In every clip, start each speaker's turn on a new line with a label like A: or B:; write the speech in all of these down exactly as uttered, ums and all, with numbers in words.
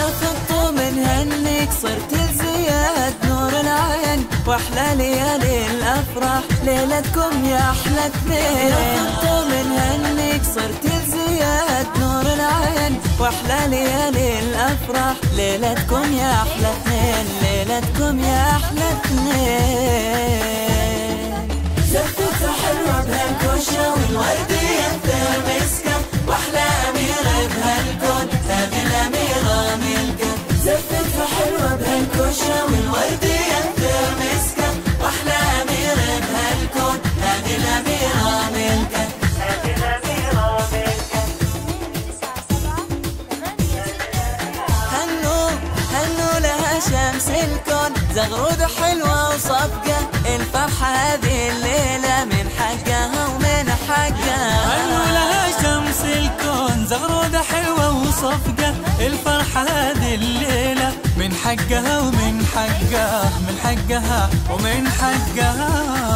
A: لفظت منها انك صرت الزياد نور العين واحلى ليالي الافراح ليلتكم يا احلى اثنين. لفظت منها انك صرت الزياد نور العين واحلى ليالي الافراح ليلتكم يا احلى اثنين ليلتكم يا احلى اثنين. زفتها حلوة بهالكوشة والوردية مثل مسكة واحلى أميرة بهالكون هذه الأميرة ملكة. زفتها حلوة بهالكوشة والوردية مثل مسكة واحلى أميرة بهالكون هذه الأميرة ملكة هذه الأميرة ملكة. هنو هنو لها شمس الكون زغرودة حلوة وصفقة الفرحة هذه الليلة من حقها ومن حقها.
B: هنو لها شمس الكون زغرودة حلوة وصفقة الفرحة هذه الليلة من حقها ومن حقها من حقها ومن حقها.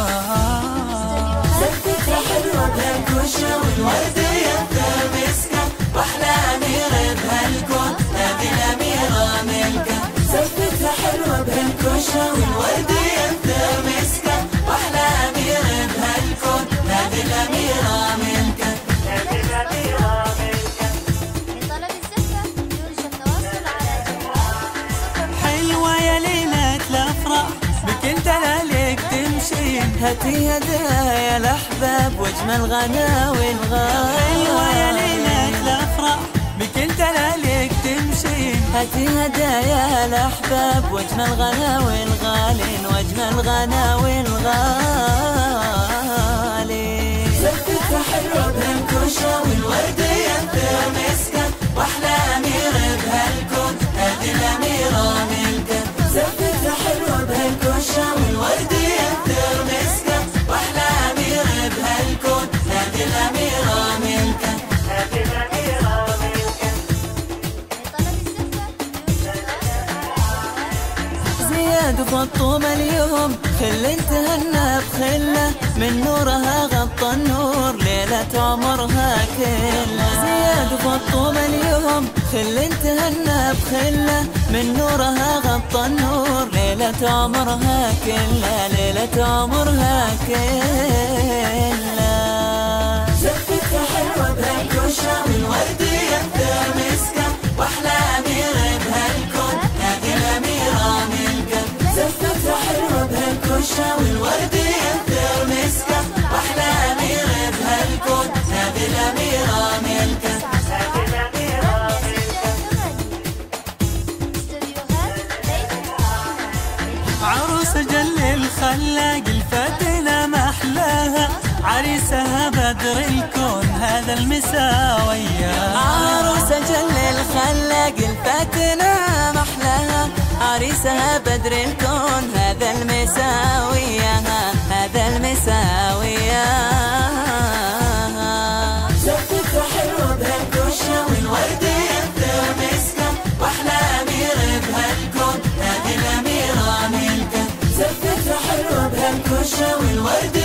A: زفتها حلوة بهالكوشة والوردية مثل مسكة واحلى أميرة بهالكون هذه الأميرة ملكة. زفتها حلوة بهالكوشة والوردية مثل مسكة واحلى أميرة بهالكون هذه الأميرة ملكة هذه الأميرة ملكة.
C: لطلب الزفة يرجى التواصل على جوال
B: حلوة يا ليلة الأفراح بكل دلالك تمشين
A: هاتي هدايا الأحباب واجمل غناوي الغالي.
B: حلوة يا ليلة الأفراح بكل دلالك تمشين
A: هاتي هدايا الأحباب واجمل غناوي الغالي واجمل غناوي الغالي. زفتها حلوة بهالكوشة والوردية مثل مسكة واحلى أميرة بهالكون هذه الأميرة ملكة. زفتها حلوة بهالكوشة والوردية مثل مسكة واحلى أميرة بهالكون هذه الأميرة ملكة هذه الأميرة ملكة.
C: لطلب الزفة يرجى التواصل.
A: زياد وفطوم اليوم خل تهنى بخله من نورها غطى النور ليلة عمرها كلها. زياد وفطوم اليوم خل تهنى بخله من نورها غطى النور ليلة عمرها كلها ليلة عمرها كلها. زفتها حلوة بهالكوشة والوردية مثل مسكة واحلى أميرة بهالكون هذه الأميرة ملكة. زفتها حلوة بهالكوشة والوردية مثل مسكة واحلى أميرة بهالكون هذه الأميرة ملكة هذه الأميرة ملكة.
C: استوديوهات ليلى
B: عروس جل الخلاق الفاتنة ما أحلاها عريسها بدر الكون هذا المساوية.
A: عروس جل الخلاق الفاتنة محلاها عريسها بدر الكون هذا المساوية هذا المساوية. زفتها حلوة بهالكوشة والوردية مثل مسكة واحلى أميرة بهالكون هذه الأميرة ملكة. زفتها حلوة بهالكوشة والوردية